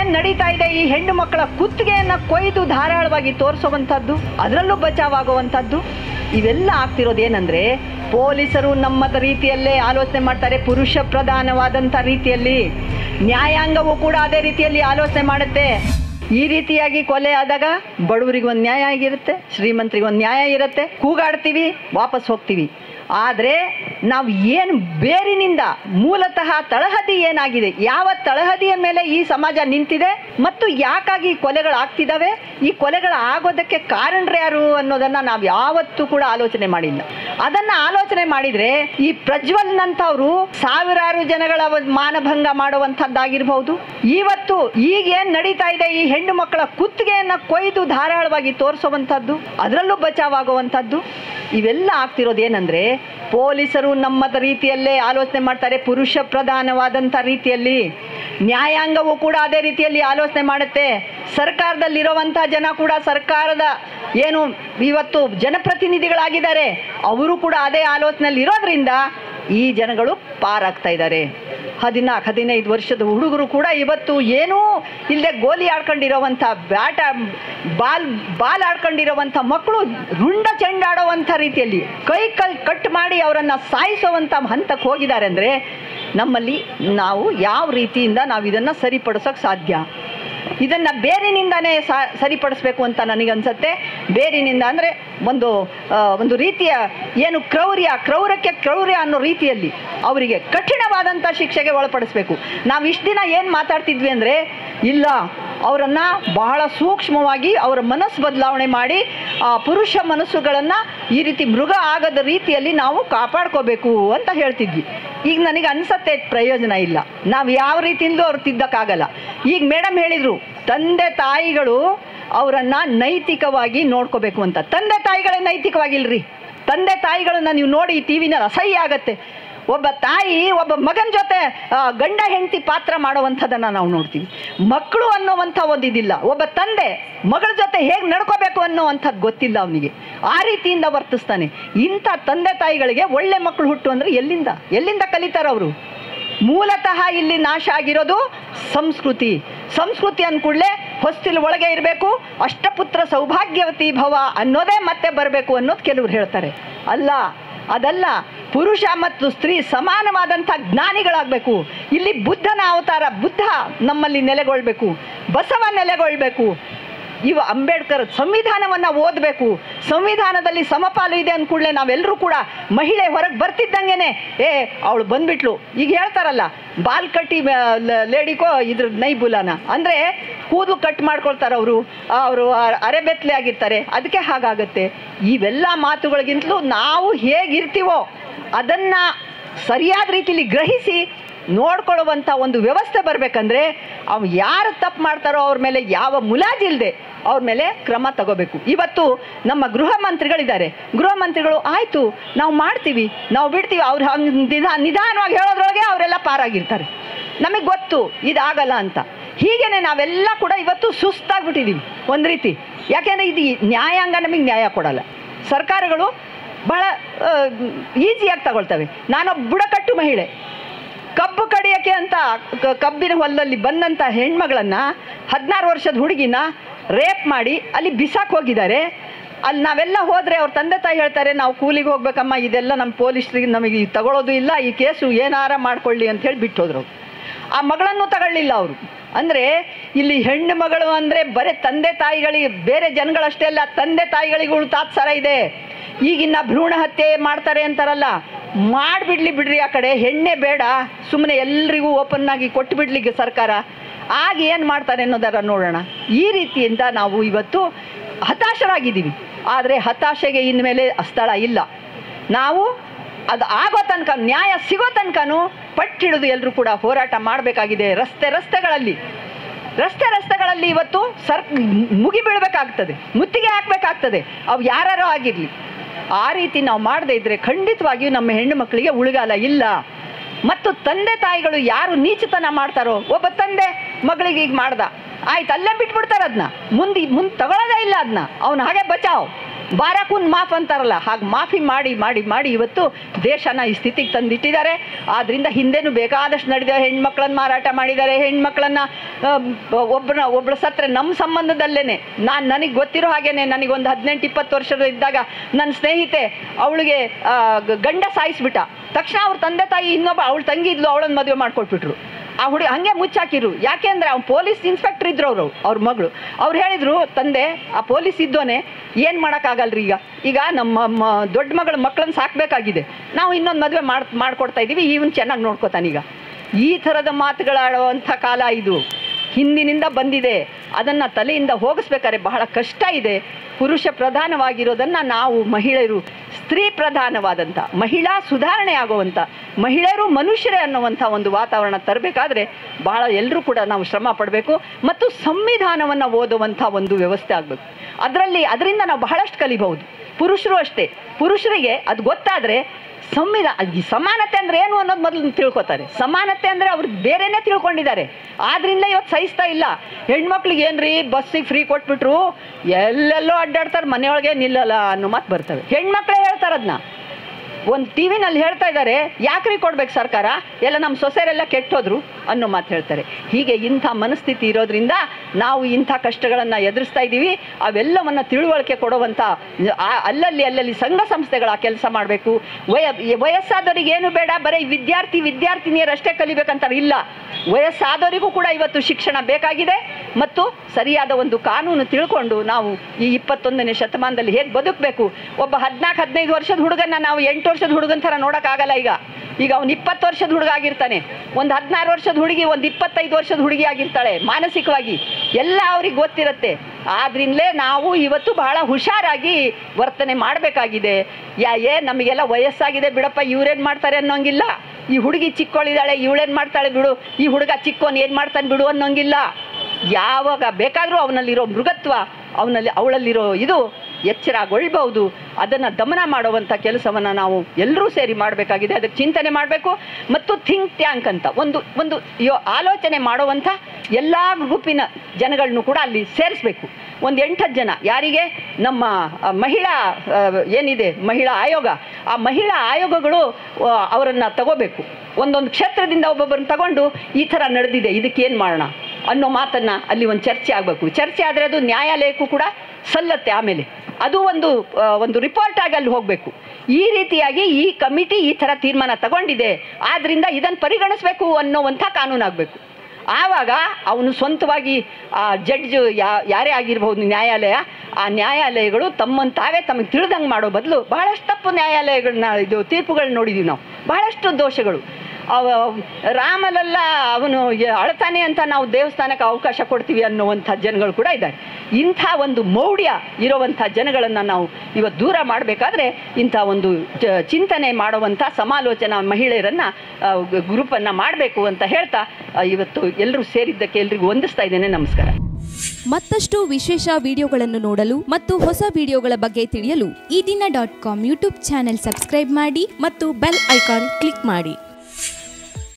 ಏನ್ ನಡೀತಾ ಇದೆ, ಈ ಹೆಣ್ಣು ಮಕ್ಕಳ ಕುತ್ತಿಗೆಯನ್ನ ಕೊಯ್ದು ಧಾರಾಳವಾಗಿ ತೋರಿಸುವಂಥದ್ದು, ಅದರಲ್ಲೂ ಬಚಾವಾಗುವಂಥದ್ದು, ಇವೆಲ್ಲ ಆಗ್ತಿರೋದೇನೆಂದ್ರೆ ಪೊಲೀಸರು ನಮ್ಮದ ರೀತಿಯಲ್ಲೇ ಆಲೋಚನೆ ಮಾಡ್ತಾರೆ, ಪುರುಷ ಪ್ರಧಾನವಾದಂಥ ರೀತಿಯಲ್ಲಿ. ನ್ಯಾಯಾಂಗವೂ ಕೂಡ ಅದೇ ರೀತಿಯಲ್ಲಿ ಆಲೋಚನೆ ಮಾಡುತ್ತೆ. ಈ ರೀತಿಯಾಗಿ ಕೊಲೆ ಆದಾಗ ಬಡವರಿಗೊಂದು ನ್ಯಾಯ ಆಗಿರುತ್ತೆ, ಶ್ರೀಮಂತರಿಗೊಂದು ನ್ಯಾಯ ಇರುತ್ತೆ, ಕೂಗಾಡ್ತೀವಿ, ವಾಪಸ್ ಹೋಗ್ತೀವಿ. ಆದರೆ ನಾವು ಏನು ಬೇರಿನಿಂದ ಮೂಲತಃ ತಳಹದಿ ಏನಾಗಿದೆ, ಯಾವ ತಳಹದಿಯ ಮೇಲೆ ಈ ಸಮಾಜ ನಿಂತಿದೆ ಮತ್ತು ಯಾಕಾಗಿ ಕೊಲೆಗಳಾಗ್ತಿದ್ದಾವೆ, ಈ ಕೊಲೆಗಳು ಆಗೋದಕ್ಕೆ ಕಾರಣರು ಯಾರು ಅನ್ನೋದನ್ನು ನಾವು ಯಾವತ್ತೂ ಕೂಡ ಆಲೋಚನೆ ಮಾಡಿಲ್ಲ. ಅದನ್ನು ಆಲೋಚನೆ ಮಾಡಿದರೆ ಈ ಪ್ರಜ್ವಲ್ನಂಥವ್ರು ಸಾವಿರಾರು ಜನಗಳ ಮಾನಭಂಗ ಮಾಡುವಂಥದ್ದಾಗಿರ್ಬೋದು, ಇವತ್ತು ಈಗೇನು ನಡೀತಾ ಇದೆ ಈ ಹೆಣ್ಣು ಮಕ್ಕಳ ಕುತ್ತಿಗೆಯನ್ನು ಕೊಯ್ದು ಧಾರಾಳವಾಗಿ ತೋರಿಸುವಂಥದ್ದು, ಅದರಲ್ಲೂ ಬಚಾವಾಗುವಂಥದ್ದು, ಇವೆಲ್ಲ ಆಗ್ತಿರೋದೇನೆಂದರೆ ಪೊಲೀಸರು ನಮ್ಮದ ರೀತಿಯಲ್ಲೇ ಆಲೋಚನೆ ಮಾಡ್ತಾರೆ, ಪುರುಷ ಪ್ರಧಾನವಾದಂಥ ರೀತಿಯಲ್ಲಿ. ನ್ಯಾಯಾಂಗವೂ ಕೂಡ ಅದೇ ರೀತಿಯಲ್ಲಿ ಆಲೋಚನೆ ಮಾಡುತ್ತೆ. ಸರ್ಕಾರದಲ್ಲಿರುವಂಥ ಜನ ಕೂಡ ಸರ್ಕಾರದ ಏನು ಇವತ್ತು ಜನಪ್ರತಿನಿಧಿಗಳಾಗಿದ್ದಾರೆ, ಅವರು ಕೂಡ ಅದೇ ಆಲೋಚನೆಯಲ್ಲಿ ಇರೋದ್ರಿಂದ ಈ ಜನಗಳು ಪಾರಾಗ್ತಾ ಇದ್ದಾರೆ. 14-15 ವರ್ಷದ ಹುಡುಗರು ಕೂಡ ಇವತ್ತು ಏನೂ ಇಲ್ಲದೆ ಗೋಲಿ ಆಡ್ಕೊಂಡಿರೋವಂಥ ಬಾಲ್ ಆಡ್ಕೊಂಡಿರೋವಂಥ ಮಕ್ಕಳು ರುಂಡ ಚೆಂಡಾಡೋವಂಥ ರೀತಿಯಲ್ಲಿ ಕೈ ಕಟ್ ಮಾಡಿ ಅವರನ್ನು ಸಾಯಿಸೋವಂಥ ಹಂತಕ್ಕೆ ಹೋಗಿದ್ದಾರೆ. ಅಂದರೆ ನಮ್ಮಲ್ಲಿ ನಾವು ಯಾವ ರೀತಿಯಿಂದ ನಾವು ಇದನ್ನು ಸರಿಪಡಿಸೋಕ್ಕೆ ಸಾಧ್ಯ, ಇದನ್ನು ಬೇರಿನಿಂದನೇ ಸರಿಪಡಿಸ್ಬೇಕು ಅಂತ ನನಗನ್ಸುತ್ತೆ. ಬೇರಿನಿಂದ ಅಂದರೆ ಒಂದು ರೀತಿಯ ಏನು ಕ್ರೌರ್ಯಕ್ಕೆ ಕ್ರೌರ್ಯ ಅನ್ನೋ ರೀತಿಯಲ್ಲಿ ಅವರಿಗೆ ಕಠಿಣವಾದಂಥ ಶಿಕ್ಷೆಗೆ ಒಳಪಡಿಸ್ಬೇಕು. ನಾವು ಇಷ್ಟು ದಿನ ಏನು ಮಾತಾಡ್ತಿದ್ವಿ ಅಂದರೆ, ಇಲ್ಲ ಅವರನ್ನು ಬಹಳ ಸೂಕ್ಷ್ಮವಾಗಿ ಅವರ ಮನಸ್ಸು ಬದಲಾವಣೆ ಮಾಡಿ ಆ ಪುರುಷ ಮನಸ್ಸುಗಳನ್ನು ಈ ರೀತಿ ಮೃಗ ಆಗದ ರೀತಿಯಲ್ಲಿ ನಾವು ಕಾಪಾಡ್ಕೋಬೇಕು ಅಂತ ಹೇಳ್ತಿದ್ವಿ. ಈಗ ನನಗೆ ಅನಿಸತ್ತೆ ಪ್ರಯೋಜನ ಇಲ್ಲ, ನಾವು ಯಾವ ರೀತಿಯಿಂದಲೂ ಅವ್ರು ತಿದ್ದಕ್ಕಾಗಲ್ಲ. ಈಗ ಮೇಡಮ್ ಹೇಳಿದರು, ತಂದೆ ತಾಯಿಗಳು ಅವರನ್ನು ನೈತಿಕವಾಗಿ ನೋಡ್ಕೋಬೇಕು ಅಂತ. ತಂದೆ ತಾಯಿಗಳೇ ನೈತಿಕವಾಗಿಲ್ರಿ. ತಂದೆ ತಾಯಿಗಳನ್ನ ನೀವು ನೋಡಿ ಟಿ ವಿನಲ್ಲಿ ಅಸಹ್ಯ ಆಗತ್ತೆ. ಒಬ್ಬ ತಾಯಿ ಒಬ್ಬ ಮಗನ ಜೊತೆ ಗಂಡ ಹೆಂಡತಿ ಪಾತ್ರ ಮಾಡುವಂಥದ್ದನ್ನು ನಾವು ನೋಡ್ತೀವಿ. ಮಕ್ಕಳು ಅನ್ನೋವಂಥ ಒಂದಿದಿಲ್ಲ. ಒಬ್ಬ ತಂದೆ ಮಗಳ ಜೊತೆ ಹೇಗೆ ನಡ್ಕೋಬೇಕು ಅನ್ನೋವಂಥದ್ದು ಗೊತ್ತಿಲ್ಲ ಅವನಿಗೆ, ಆ ರೀತಿಯಿಂದ ವರ್ತಿಸ್ತಾನೆ. ಇಂಥ ತಂದೆ ತಾಯಿಗಳಿಗೆ ಒಳ್ಳೆ ಮಕ್ಕಳು ಹುಟ್ಟು ಅಂದರೆ ಎಲ್ಲಿಂದ ಕಲಿತಾರೆ ಅವರು? ಮೂಲತಃ ಇಲ್ಲಿ ನಾಶ ಆಗಿರೋದು ಸಂಸ್ಕೃತಿ ಅಂದ್ಕೂಡಲೇ ಹೊಸ್ತಿಲು ಒಳಗೆ ಇರಬೇಕು, ಅಷ್ಟಪುತ್ರ ಸೌಭಾಗ್ಯವತಿ ಭವ ಅನ್ನೋದೇ ಮತ್ತೆ ಬರಬೇಕು ಅನ್ನೋದು ಕೆಲವರು ಹೇಳ್ತಾರೆ. ಅದಲ್ಲ, ಪುರುಷ ಮತ್ತು ಸ್ತ್ರೀ ಸಮಾನವಾದಂಥ ಜ್ಞಾನಿಗಳಾಗಬೇಕು. ಇಲ್ಲಿ ಬುದ್ಧನ ಅವತಾರ, ಬುದ್ಧ ನಮ್ಮಲ್ಲಿ ನೆಲೆಗೊಳ್ಬೇಕು, ಬಸವ ನೆಲೆಗೊಳ್ಬೇಕು. ಇವು ಅಂಬೇಡ್ಕರ್ ಸಂವಿಧಾನವನ್ನು ಓದಬೇಕು. ಸಂವಿಧಾನದಲ್ಲಿ ಸಮಪಾಲು ಇದೆ ಅಂದ್ಕೂಡಲೇ ನಾವೆಲ್ಲರೂ ಕೂಡ ಮಹಿಳೆ ಹೊರಗೆ ಬರ್ತಿದ್ದಂಗೆ ಅವಳು ಬಂದ್ಬಿಟ್ಲು, ಈಗ ಹೇಳ್ತಾರಲ್ಲ ಬಾಲ್ ಕಟ್ಟಿ ಲೇಡಿಕೋ ಇದ್ರ ನೈಬುಲಾನ ಅಂದರೆ ಕೂದಲು ಕಟ್ ಮಾಡ್ಕೊಳ್ತಾರೆ ಅವರು ಅರೆಬೆತ್ತಲೆ ಆಗಿರ್ತಾರೆ, ಅದಕ್ಕೆ ಹಾಗಾಗತ್ತೆ. ಇವೆಲ್ಲ ಮಾತುಗಳಿಗಿಂತಲೂ ನಾವು ಹೇಗಿರ್ತೀವೋ ಅದನ್ನು ಸರಿಯಾದ ರೀತಿಯಲ್ಲಿ ಗ್ರಹಿಸಿ ನೋಡ್ಕೊಳ್ಳುವಂಥ ಒಂದು ವ್ಯವಸ್ಥೆ ಬರಬೇಕಂದ್ರೆ ಅವು ಯಾರು ತಪ್ಪು ಮಾಡ್ತಾರೋ ಅವ್ರ ಮೇಲೆ ಯಾವ ಮುಲಾಜಿಲ್ಲದೆ ಅವ್ರ ಮೇಲೆ ಕ್ರಮ ತಗೋಬೇಕು. ಇವತ್ತು ನಮ್ಮ ಗೃಹ ಮಂತ್ರಿಗಳಿದ್ದಾರೆ, ಗೃಹ ಮಂತ್ರಿಗಳು ಆಯಿತು ನಾವು ಮಾಡ್ತೀವಿ, ನಾವು ಬಿಡ್ತೀವಿ, ಅವ್ರು ನಿಧಾನವಾಗಿ ಹೇಳೋದ್ರೊಳಗೆ ಅವರೆಲ್ಲ ಪಾರಾಗಿರ್ತಾರೆ. ನಮಗೆ ಗೊತ್ತು ಇದಾಗಲ್ಲ ಅಂತ. ಹೀಗೇ ನಾವೆಲ್ಲ ಕೂಡ ಇವತ್ತು ಸುಸ್ತಾಗ್ಬಿಟ್ಟಿದ್ದೀವಿ ಒಂದು ರೀತಿ. ಯಾಕೆಂದರೆ ಇದು ನ್ಯಾಯಾಂಗ ನಮಗೆ ನ್ಯಾಯ ಕೊಡಲ್ಲ. ಸರ್ಕಾರಗಳು ಬಹಳ ಈಸಿಯಾಗಿ ತಗೊಳ್ತವೆ. ನಾನೊಬ್ಬ ಬುಡಕಟ್ಟು ಮಹಿಳೆ, ಕಬ್ಬು ಕಡಿಯೋಕ್ಕೆ ಅಂತ ಕಬ್ಬಿನ ಹೊಲದಲ್ಲಿ ಬಂದಂಥ ಹೆಣ್ಮಗಳನ್ನು 16 ವರ್ಷದ ಹುಡುಗಿನ ರೇಪ್ ಮಾಡಿ ಅಲ್ಲಿ ಬಿಸಾಕ್ ಹೋಗಿದ್ದಾರೆ. ಅಲ್ಲಿ ನಾವೆಲ್ಲ ಹೋದರೆ ಅವ್ರ ತಂದೆ ತಾಯಿ ಹೇಳ್ತಾರೆ, ನಾವು ಕೂಲಿಗೆ ಹೋಗ್ಬೇಕಮ್ಮ, ಇದೆಲ್ಲ ನಮ್ಮ ಪೊಲೀಸರಿಗೆ ನಮಗೆ ತಗೊಳ್ಳೋದು ಇಲ್ಲ, ಈ ಕೇಸು ಏನಾರ ಮಾಡ್ಕೊಳ್ಳಿ ಅಂಥೇಳಿ ಬಿಟ್ಟೋದ್ರು. ಆ ಮಗಳನ್ನು ತಗೊಳ್ಳಿಲ್ಲ ಅವರು. ಅಂದರೆ ಇಲ್ಲಿ ಹೆಣ್ಣು ಮಗಳು ಅಂದರೆ ಬರೀ ತಂದೆ ತಾಯಿಗಳಿಗೆ, ಬೇರೆ ಜನಗಳಷ್ಟೇ ಅಲ್ಲ, ತಂದೆ ತಾಯಿಗಳಿಗೂ ತಾತ್ಸಾರ ಇದೆ. ಈಗಿನ್ನ ಭ್ರೂಣ ಹತ್ಯೆ ಮಾಡ್ತಾರೆ ಅಂತಾರಲ್ಲ, ಬಿಡ್ರಿ ಆ ಕಡೆ, ಹೆಣ್ಣೆ ಬೇಡ, ಸುಮ್ಮನೆ ಎಲ್ರಿಗೂ ಓಪನ್ನಾಗಿ ಕೊಟ್ಟು ಬಿಡ್ಲಿಕ್ಕೆ ಸರ್ಕಾರ. ಆಗ ಏನು ಮಾಡ್ತಾರೆ ಅನ್ನೋದರ ನೋಡೋಣ. ಈ ರೀತಿಯಿಂದ ನಾವು ಇವತ್ತು ಹತಾಶರಾಗಿದ್ದೀವಿ. ಆದರೆ ಹತಾಶೆಗೆ ಇನ್ಮೇಲೆ ಸ್ಥಳ ಇಲ್ಲ. ನಾವು ಅದು ಆಗೋ ತನಕ, ನ್ಯಾಯ ಸಿಗೋ ತನಕನೂ ಪಟ್ಟಿಡಿದು ಎಲ್ಲರೂ ಕೂಡ ಹೋರಾಟ ಮಾಡಬೇಕಾಗಿದೆ. ರಸ್ತೆಗಳಲ್ಲಿ ಇವತ್ತು ಮುಗಿ ಬೀಳಬೇಕಾಗ್ತದೆ, ಮುತ್ತಿಗೆ ಹಾಕಬೇಕಾಗ್ತದೆ, ಅವು ಯಾರೋ ಆಗಿರಲಿ. ಆ ರೀತಿ ನಾವು ಮಾಡದೇ ಇದ್ದರೆ ಖಂಡಿತವಾಗಿಯೂ ನಮ್ಮ ಹೆಣ್ಣು ಮಕ್ಕಳಿಗೆ ಉಳಿಗಾಲ ಇಲ್ಲ. ಮತ್ತು ತಂದೆ ತಾಯಿಗಳು ಯಾರು ನೀಚತನ ಮಾಡ್ತಾರೋ, ಒಬ್ಬ ತಂದೆ ಮಗಳಿಗೆ ಈಗ ಮಾಡ್ದ, ಆಯ್ತು ಅಲ್ಲೇ ಬಿಟ್ಬಿಡ್ತಾರೆ, ಅದನ್ನ ಮುಂದೆ ತಗೊಳ್ಳೋದೇ ಇಲ್ಲ, ಅದನ್ನ ಅವನು ಹಾಗೆ ಬಚಾವ್. ಬಾರಾಕೂನ್ ಮಾಫ್ ಅಂತಾರಲ್ಲ, ಹಾಗೆ ಮಾಫಿ ಮಾಡಿ ಮಾಡಿ ಮಾಡಿ ಇವತ್ತು ದೇಶನ ಈ ಸ್ಥಿತಿಗೆ ತಂದಿಟ್ಟಿದ್ದಾರೆ. ಆದ್ದರಿಂದ ಹಿಂದೆನೂ ಬೇಕಾದಷ್ಟು ನಡೆದ ಹೆಣ್ಮಕ್ಳನ್ನು ಮಾರಾಟ ಮಾಡಿದ್ದಾರೆ. ಹೆಣ್ಮಕ್ಳನ್ನು ಒಬ್ಬಳ ಸತ್ರೆ ನಮ್ಮ ಸಂಬಂಧದಲ್ಲೇ ನನಗೆ ಗೊತ್ತಿರೋ ಹಾಗೇನೆ, ನನಗೊಂದು 18-20 ವರ್ಷದ ಇದ್ದಾಗ ನನ್ನ ಸ್ನೇಹಿತೆ ಅವಳಿಗೆ ಗಂಡ ಸಾಯಿಸ್ಬಿಟ್ಟ. ತಕ್ಷಣ ಅವ್ರ ತಂದೆ ತಾಯಿ ಇನ್ನೊಬ್ಬ ಅವಳು ತಂಗಿ ಇದ್ಲು, ಅವಳನ್ನು ಮದುವೆ ಮಾಡಿಕೊಟ್ಬಿಟ್ರು. ಆ ಹುಡುಗಿ ಹಾಗೆ ಮುಚ್ಚಾಕಿರು. ಯಾಕೆಂದರೆ ಅವ್ನು ಪೊಲೀಸ್ ಇನ್ಸ್ಪೆಕ್ಟರ್ ಇದ್ರು ಅವ್ರ ಮಗಳು. ಅವ್ರು ಹೇಳಿದರು, ತಂದೆ ಆ ಪೊಲೀಸ್ ಇದ್ದೋನೆ ಏನು ಮಾಡೋಕ್ಕಾಗಲ್ರಿ, ಈಗ ನಮ್ಮ ದೊಡ್ಡ ಮಕ್ಕಳನ್ನ ಸಾಕಬೇಕಾಗಿದೆ, ನಾವು ಇನ್ನೊಂದು ಮದುವೆ ಮಾಡಿಕೊಡ್ತಾ ಇದ್ದೀವಿ, ಇವನು ಚೆನ್ನಾಗಿ ನೋಡ್ಕೋತಾನೀಗ. ಈ ಥರದ ಮಾತುಗಳಾಡುವಂಥ ಕಾಲ ಇದು ಹಿಂದಿನಿಂದ ಬಂದಿದೆ. ಅದನ್ನು ತಲೆಯಿಂದ ಹೋಗಿಸ್ಬೇಕಾದ್ರೆ ಬಹಳ ಕಷ್ಟ ಇದೆ. ಪುರುಷ ಪ್ರಧಾನವಾಗಿರೋದನ್ನು ನಾವು ಮಹಿಳೆಯರು ಸ್ತ್ರೀ ಪ್ರಧಾನವಾದಂಥ, ಮಹಿಳಾ ಸುಧಾರಣೆ ಆಗುವಂಥ, ಮಹಿಳೆಯರು ಮನುಷ್ಯರೇ ಅನ್ನುವಂಥ ಒಂದು ವಾತಾವರಣ ತರಬೇಕಾದ್ರೆ ಬಹಳ ಎಲ್ಲರೂ ಕೂಡ ನಾವು ಶ್ರಮ ಪಡಬೇಕು. ಮತ್ತು ಸಂವಿಧಾನವನ್ನು ಓದುವಂಥ ಒಂದು ವ್ಯವಸ್ಥೆ ಆಗಬೇಕು. ಅದರಿಂದ ನಾವು ಬಹಳಷ್ಟು ಕಲಿಬಹುದು. ಪುರುಷರು ಅಷ್ಟೇ, ಪುರುಷರಿಗೆ ಅದು ಗೊತ್ತಾದರೆ ಈ ಸಮಾನತೆ ಅಂದರೆ ಏನು ಅನ್ನೋದು ಮೊದಲು ತಿಳ್ಕೊತಾರೆ. ಸಮಾನತೆ ಅಂದರೆ ಅವ್ರಿಗೆ ಬೇರೆನೇ ತಿಳ್ಕೊಂಡಿದ್ದಾರೆ. ಆದ್ದರಿಂದ ಇವತ್ತು ಸಹಿಸ್ತಾ ಇಲ್ಲ. ಹೆಣ್ಮಕ್ಳಿಗೆ ಏನ್ರಿ ಬಸ್ಸಿಗೆ ಫ್ರೀ ಕೊಟ್ಬಿಟ್ರು ಎಲ್ಲೆಲ್ಲೋ ಅಡ್ಡಾಡ್ತಾರೆ, ಮನೆಯೊಳಗೆ ನಿಲ್ಲಲ್ಲ ಅನ್ನೋ ಮಾತು ಬರ್ತವೆ. ಹೆಣ್ಮಕ್ಳೇ ಹೇಳ್ತಾರೆ ಅದನ್ನ. ಒಂದು ಟಿ ವಿನಲ್ಲಿ ಹೇಳ್ತಾ ಇದ್ದಾರೆ, ಯಾಕ್ರಿ ಕೊಡ್ಬೇಕು ಸರ್ಕಾರ, ಎಲ್ಲ ನಮ್ಮ ಸೊಸೆಯರೆಲ್ಲ ಕೆಟ್ಟೋದ್ರು ಅನ್ನೋ ಮಾತು ಹೇಳ್ತಾರೆ. ಹೀಗೆ ಇಂಥ ಮನಸ್ಥಿತಿ ಇರೋದ್ರಿಂದ ನಾವು ಇಂಥ ಕಷ್ಟಗಳನ್ನು ಎದುರಿಸ್ತಾ ಇದ್ದೀವಿ. ಅವೆಲ್ಲವನ್ನು ತಿಳುವಳಿಕೆ ಕೊಡುವಂಥ ಅಲ್ಲಲ್ಲಿ ಸಂಘ ಸಂಸ್ಥೆಗಳ ಕೆಲಸ ಮಾಡಬೇಕು. ವಯಸ್ಸಾದವರಿಗೆ ಏನು ಬೇಡ, ಬರೀ ವಿದ್ಯಾರ್ಥಿನಿಯರಷ್ಟೇ ಕಲಿಬೇಕಂತಾರೆ, ಇಲ್ಲ, ವಯಸ್ಸಾದವರಿಗೂ ಕೂಡ ಇವತ್ತು ಶಿಕ್ಷಣ ಬೇಕಾಗಿದೆ. ಮತ್ತು ಸರಿಯಾದ ಒಂದು ಕಾನೂನು ತಿಳ್ಕೊಂಡು ನಾವು ಈ 21ನೇ ಶತಮಾನದಲ್ಲಿ ಹೇಗೆ ಬದುಕಬೇಕು. ಒಬ್ಬ 14-15 ವರ್ಷದ ಹುಡುಗನ್ನ ನಾವು 8 ವರ್ಷದ ಹುಡುಗನ ಥರ ನೋಡೋಕ್ಕಾಗಲ್ಲ. ಈಗ ಅವ್ನು 20 ವರ್ಷದ ಹುಡುಗ ಆಗಿರ್ತಾನೆ, ಒಂದು 16 ವರ್ಷದ ಹುಡುಗಿ ಒಂದು 25 ವರ್ಷದ ಹುಡುಗಿ ಆಗಿರ್ತಾಳೆ. ಮಾನಸಿಕವಾಗಿ ಎಲ್ಲ ಅವ್ರಿಗೆ ಗೊತ್ತಿರುತ್ತೆ. ಆದ್ರಿಂದಲೇ ನಾವು ಇವತ್ತು ಬಹಳ ಹುಷಾರಾಗಿ ವರ್ತನೆ ಮಾಡಬೇಕಾಗಿದೆ. ನಮಗೆಲ್ಲ ವಯಸ್ಸಾಗಿದೆ ಬಿಡಪ್ಪ, ಇವ್ರೇನು ಮಾಡ್ತಾರೆ ಅನ್ನೋಂಗಿಲ್ಲ. ಈ ಹುಡುಗಿ ಚಿಕ್ಕೋಳಿದ್ದಾಳೆ, ಇವಳೇನು ಮಾಡ್ತಾಳೆ ಬಿಡು, ಈ ಹುಡುಗ ಚಿಕ್ಕೋನು ಏನು ಮಾಡ್ತಾನೆ ಬಿಡು ಅನ್ನೋಂಗಿಲ್ಲ. ಯಾವಾಗ ಬೇಕಾದರೂ ಅವನಲ್ಲಿರೋ ಮೃಗತ್ವ, ಅವಳಲ್ಲಿರೋ ಇದು ಎಚ್ಚರಗೊಳ್ಬಹುದು. ಅದನ್ನು ದಮನ ಮಾಡುವಂಥ ಕೆಲಸವನ್ನು ನಾವು ಎಲ್ಲರೂ ಸೇರಿ ಮಾಡಬೇಕಾಗಿದೆ. ಅದಕ್ಕೆ ಚಿಂತನೆ ಮಾಡಬೇಕು. ಮತ್ತು ಥಿಂಕ್ ಟ್ಯಾಂಕ್ ಅಂತ ಒಂದು ಆಲೋಚನೆ ಮಾಡುವಂಥ ಎಲ್ಲ ಗ್ರೂಪಿನ ಜನಗಳನ್ನೂ ಕೂಡ ಅಲ್ಲಿ ಸೇರಿಸಬೇಕು. ಒಂದು 8-10 ಜನ. ಯಾರಿಗೆ? ನಮ್ಮ ಮಹಿಳಾ ಏನಿದೆ ಮಹಿಳಾ ಆಯೋಗ, ಆ ಮಹಿಳಾ ಆಯೋಗಗಳು ಅವರನ್ನು ತಗೋಬೇಕು. ಒಂದೊಂದು ಕ್ಷೇತ್ರದಿಂದ ಒಬ್ಬೊಬ್ಬರನ್ನ ತಗೊಂಡು ಈ ಥರ ನಡೆದಿದೆ, ಇದಕ್ಕೇನು ಮಾಡೋಣ ಅನ್ನೋ ಮಾತನ್ನು ಅಲ್ಲಿ ಒಂದು ಚರ್ಚೆ ಆಗಬೇಕು. ಚರ್ಚೆ ಆದರೆ ಅದು ನ್ಯಾಯಾಲಯಕ್ಕೂ ಕೂಡ ಸಲ್ಲತ್ತೆ. ಆಮೇಲೆ ಅದು ಒಂದು ರಿಪೋರ್ಟ್ ಆಗಿ ಅಲ್ಲಿ ಹೋಗಬೇಕು. ಈ ರೀತಿಯಾಗಿ ಈ ಕಮಿಟಿ ಈ ಥರ ತೀರ್ಮಾನ ತಗೊಂಡಿದೆ, ಆದ್ದರಿಂದ ಇದನ್ನು ಪರಿಗಣಿಸಬೇಕು ಅನ್ನೋವಂಥ ಕಾನೂನಾಗಬೇಕು. ಆವಾಗ ಅವನು ಸ್ವಂತವಾಗಿ ಜಡ್ಜ್ ಯಾರೇ ಆಗಿರ್ಬೋದು, ಆ ನ್ಯಾಯಾಲಯಗಳು ತಾವೇ ತಮಗೆ ತಿಳಿದಂಗೆ ಮಾಡೋ ಬದಲು ಬಹಳಷ್ಟು ತಪ್ಪು ನ್ಯಾಯಾಲಯಗಳನ್ನ ತೀರ್ಪುಗಳನ್ನ ನೋಡಿದ್ದೀವಿ ನಾವು. ಬಹಳಷ್ಟು ದೋಷಗಳು. ರಾಮಲೆಲ್ಲ ಅವನು ಅಳ್ತಾನೆ ಅಂತ ನಾವು ದೇವಸ್ಥಾನಕ್ಕೆ ಅವಕಾಶ ಕೊಡ್ತೀವಿ ಅನ್ನುವಂಥ ಜನಗಳು ಕೂಡ ಇದ್ದಾರೆ. ಇಂಥ ಒಂದು ಮೌಢ್ಯ ಇರುವಂಥ ಜನಗಳನ್ನು ನಾವು ಇವತ್ತು ದೂರ ಮಾಡಬೇಕಾದ್ರೆ ಇಂಥ ಒಂದು ಚಿಂತನೆ ಮಾಡುವಂಥ ಸಮಾಲೋಚನಾ ಮಹಿಳೆಯರನ್ನು ಗ್ರೂಪನ್ನು ಮಾಡಬೇಕು ಅಂತ ಹೇಳ್ತಾ ಇವತ್ತು ಎಲ್ಲರೂ ಸೇರಿದ್ದಕ್ಕೆ ಎಲ್ರಿಗೂ ವಂದಿಸ್ತಾ ಇದ್ದೇನೆ. ನಮಸ್ಕಾರ. ಮತ್ತಷ್ಟು ವಿಶೇಷ ವಿಡಿಯೋಗಳನ್ನು ನೋಡಲು ಮತ್ತು ಹೊಸ ವಿಡಿಯೋಗಳ ಬಗ್ಗೆ ತಿಳಿಯಲು ಈ ದಿನ .com ಯೂಟ್ಯೂಬ್ ಚಾನೆಲ್ ಸಬ್ಸ್ಕ್ರೈಬ್ ಮಾಡಿ ಮತ್ತು ಬೆಲ್ ಐಕಾನ್ ಕ್ಲಿಕ್ ಮಾಡಿ.